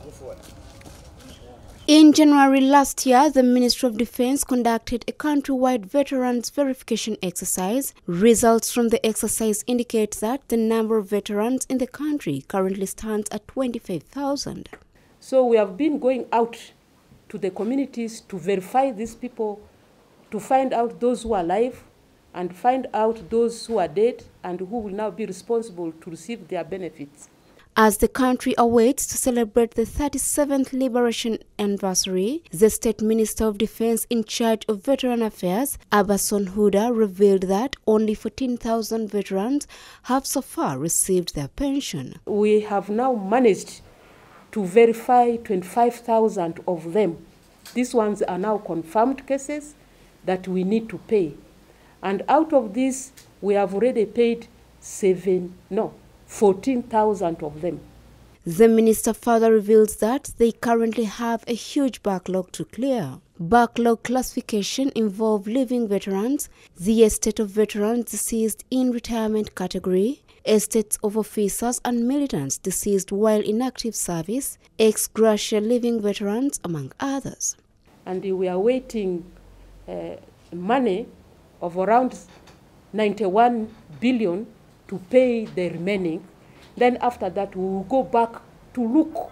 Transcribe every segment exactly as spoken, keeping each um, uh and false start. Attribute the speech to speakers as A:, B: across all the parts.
A: In January last year, the Ministry of Defense conducted a countrywide veterans verification exercise. Results from the exercise indicate that the number of veterans in the country currently stands at twenty-five thousand.
B: So we have been going out to the communities to verify these people, to find out those who are alive and find out those who are dead and who will now be responsible to receive their benefits.
A: As the country awaits to celebrate the thirty-seventh Liberation Anniversary, the State Minister of Defense in charge of Veteran Affairs, Abason Huda, revealed that only fourteen thousand veterans have so far received their pension.
B: We have now managed to verify twenty-five thousand of them. These ones are now confirmed cases that we need to pay. And out of this, we have already paid seven, no, fourteen thousand of them.
A: The minister further reveals that they currently have a huge backlog to clear. Backlog classification involve living veterans, the estate of veterans deceased in retirement category, estates of officers and militants deceased while in active service, ex-gratia living veterans, among others.
B: And we are waiting uh, money of around ninety-one billion to pay the remaining. Then after that, we will go back to look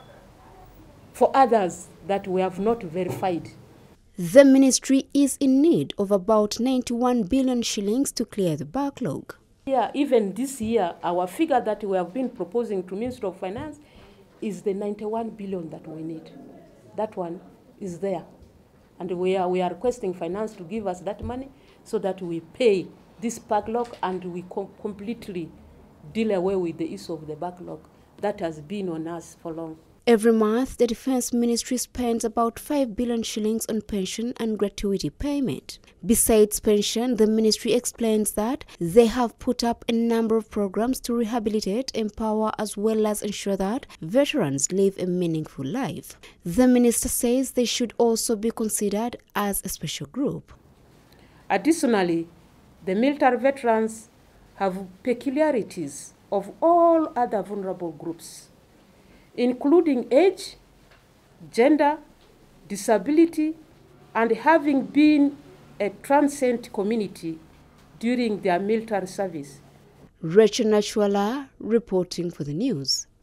B: for others that we have not verified.
A: The ministry is in need of about ninety-one billion shillings to clear the backlog.
B: Yeah, even this year, our figure that we have been proposing to Ministry of Finance is the ninety-one billion that we need. That one is there. And we are, we are requesting finance to give us that money so that we pay this backlog and we com completely deal away with the issue of the backlog that has been on us for long.
A: Every month, the Defense Ministry spends about five billion shillings on pension and gratuity payment. Besides pension, the ministry explains that they have put up a number of programs to rehabilitate, empower, as well as ensure that veterans live a meaningful life. The minister says they should also be considered as a special group.
B: Additionally, the military veterans have peculiarities of all other vulnerable groups, including age, gender, disability, and having been a transient community during their military service.
A: Rachel Nachwala reporting for the news.